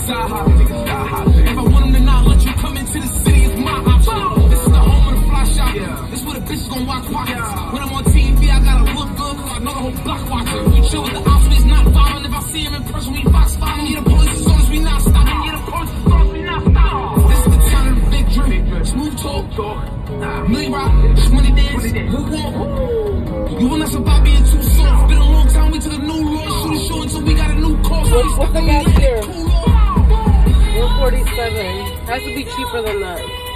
side hop. If I want them to not let you come into the city, it's my option. This is the home of the fly shop. This where the bitches gon' watch pockets. When I'm on TV, I gotta look good, cause I know the whole block watching. We chill with the ops, we not following. If I see him in person, we fox following. Yeah, the police as soon as we not stopping. Yeah, the police as soon as we not stopping. This is the town of the big drip. Smooth talk. Millie rock, money dance, who want? You will not survive being too soft. Been a long time, we took a new road. Shoot a show until we got a new car. What's the gas here? 147. Has to be cheaper than that.